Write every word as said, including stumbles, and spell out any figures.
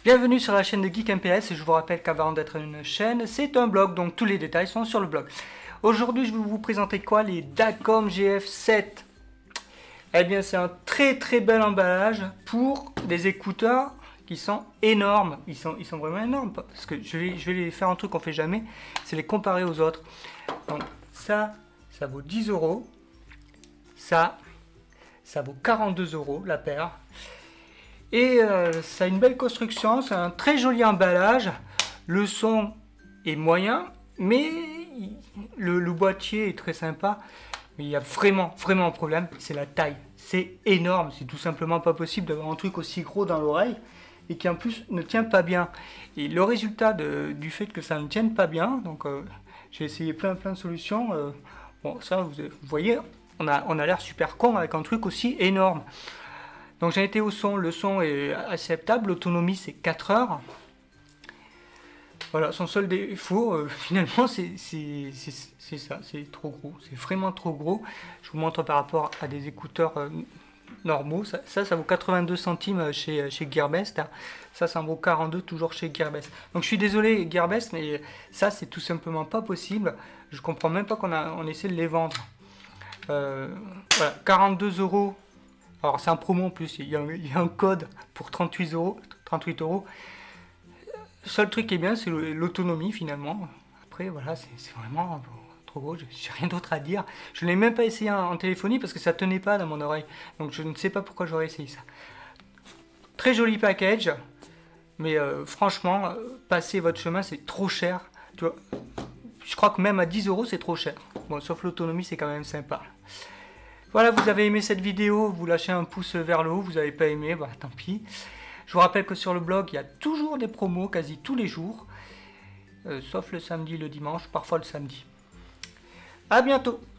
Bienvenue sur la chaîne de Geek M P S. Je vous rappelle qu'avant d'être une chaîne, c'est un blog, donc tous les détails sont sur le blog. Aujourd'hui, je vais vous présenter quoi? Les Dacom G F sept. Eh bien, c'est un très très bel emballage pour des écouteurs qui sont énormes. Ils sont, ils sont vraiment énormes. Parce que je vais, je vais les faire un truc qu'on fait jamais, c'est les comparer aux autres. Donc ça, ça vaut dix euros. Ça, ça vaut quarante-deux euros la paire. Et euh, ça a une belle construction, c'est un très joli emballage. Le son est moyen, mais le, le boîtier est très sympa. Mais il y a vraiment, vraiment un problème, c'est la taille. C'est énorme, c'est tout simplement pas possible d'avoir un truc aussi gros dans l'oreille et qui en plus ne tient pas bien. Et le résultat de, du fait que ça ne tienne pas bien, donc euh, j'ai essayé plein plein de solutions. Euh, bon, ça, vous, vous voyez, on a, on a l'air super con avec un truc aussi énorme. Donc j'ai été au son, le son est acceptable, l'autonomie c'est quatre heures. Voilà, son seul défaut, euh, finalement c'est ça, c'est trop gros, c'est vraiment trop gros. Je vous montre par rapport à des écouteurs euh, normaux, ça, ça, ça vaut quatre-vingt-deux centimes chez, chez Gearbest, ça, ça en vaut quarante-deux toujours chez Gearbest. Donc je suis désolé Gearbest, mais ça c'est tout simplement pas possible, je comprends même pas qu'on on essaie de les vendre. Euh, voilà, quarante-deux euros. Alors c'est un promo en plus, il y, a un, il y a un code pour trente-huit euros. Le seul truc qui est bien, c'est l'autonomie finalement. Après voilà, c'est vraiment trop gros, j'ai rien d'autre à dire. Je ne l'ai même pas essayé en, en téléphonie parce que ça tenait pas dans mon oreille. Donc je ne sais pas pourquoi j'aurais essayé ça. Très joli package, mais euh, franchement, euh, passer votre chemin c'est trop cher. Tu vois, je crois que même à dix euros c'est trop cher. Bon, sauf l'autonomie c'est quand même sympa. Voilà, vous avez aimé cette vidéo, vous lâchez un pouce vers le haut, vous n'avez pas aimé, bah tant pis. Je vous rappelle que sur le blog, il y a toujours des promos, quasi tous les jours, euh, sauf le samedi, le dimanche, parfois le samedi. À bientôt!